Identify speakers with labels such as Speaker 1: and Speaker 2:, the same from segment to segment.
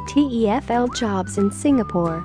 Speaker 1: TEFL jobs in Singapore.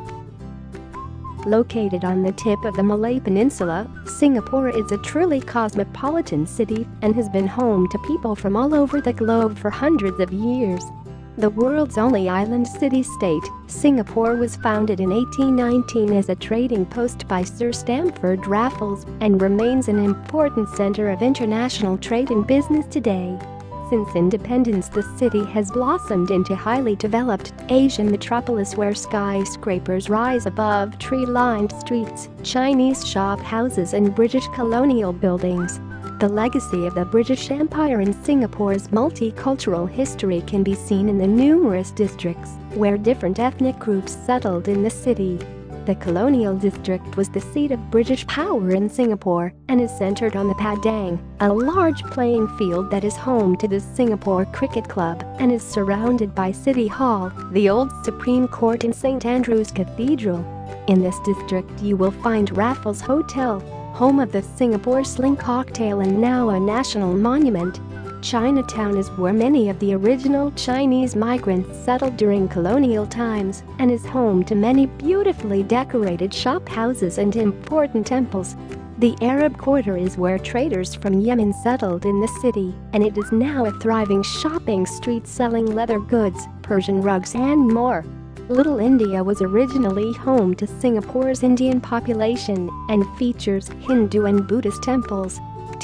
Speaker 1: Located on the tip of the Malay Peninsula, Singapore is a truly cosmopolitan city and has been home to people from all over the globe for hundreds of years. The world's only island city-state, Singapore was founded in 1819 as a trading post by Sir Stanford Raffles and remains an important center of international trade and business today. Since independence, the city has blossomed into a highly developed Asian metropolis where skyscrapers rise above tree-lined streets, Chinese shop houses and British colonial buildings. The legacy of the British Empire in Singapore's multicultural history can be seen in the numerous districts where different ethnic groups settled in the city. The colonial district was the seat of British power in Singapore and is centered on the Padang, a large playing field that is home to the Singapore Cricket Club and is surrounded by City Hall, the old Supreme Court and St. Andrew's Cathedral. In this district you will find Raffles Hotel, home of the Singapore Sling cocktail and now a national monument. Chinatown is where many of the original Chinese migrants settled during colonial times and is home to many beautifully decorated shop houses and important temples. The Arab Quarter is where traders from Yemen settled in the city, and it is now a thriving shopping street selling leather goods, Persian rugs and more. Little India was originally home to Singapore's Indian population and features Hindu and Buddhist temples.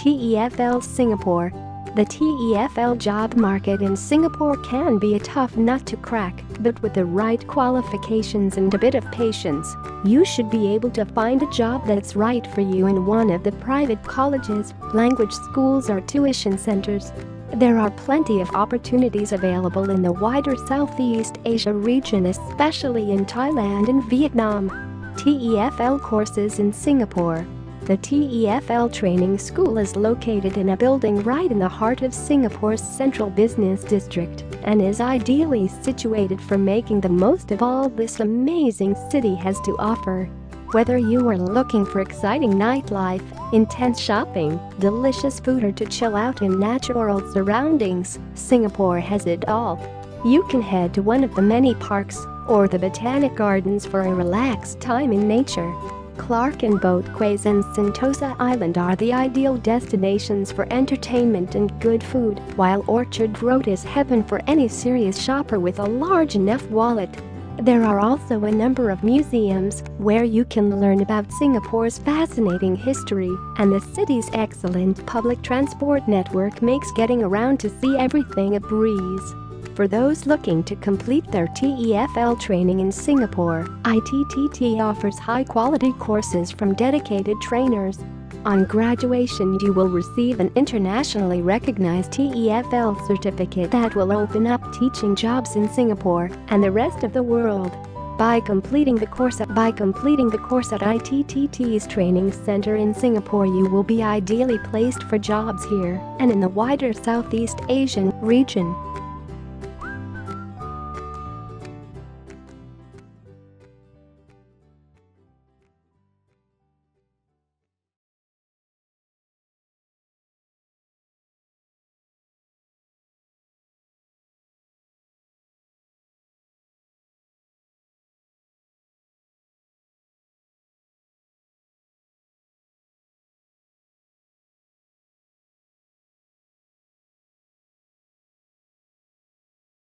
Speaker 1: TEFL Singapore. The TEFL job market in Singapore can be a tough nut to crack, but with the right qualifications and a bit of patience, you should be able to find a job that's right for you in one of the private colleges, language schools or tuition centers. There are plenty of opportunities available in the wider Southeast Asia region, especially in Thailand and Vietnam. TEFL courses in Singapore. The TEFL training school is located in a building right in the heart of Singapore's central business district and is ideally situated for making the most of all this amazing city has to offer. Whether you are looking for exciting nightlife, intense shopping, delicious food or to chill out in natural surroundings, Singapore has it all. You can head to one of the many parks or the Botanic Gardens for a relaxed time in nature. Clark and Boat Quays and Sentosa Island are the ideal destinations for entertainment and good food, while Orchard Road is heaven for any serious shopper with a large enough wallet. There are also a number of museums where you can learn about Singapore's fascinating history, and the city's excellent public transport network makes getting around to see everything a breeze. For those looking to complete their TEFL training in Singapore, ITTT offers high-quality courses from dedicated trainers. On graduation, you will receive an internationally recognized TEFL certificate that will open up teaching jobs in Singapore and the rest of the world. By completing the course at ITTT's training center in Singapore, you will be ideally placed for jobs here and in the wider Southeast Asian region.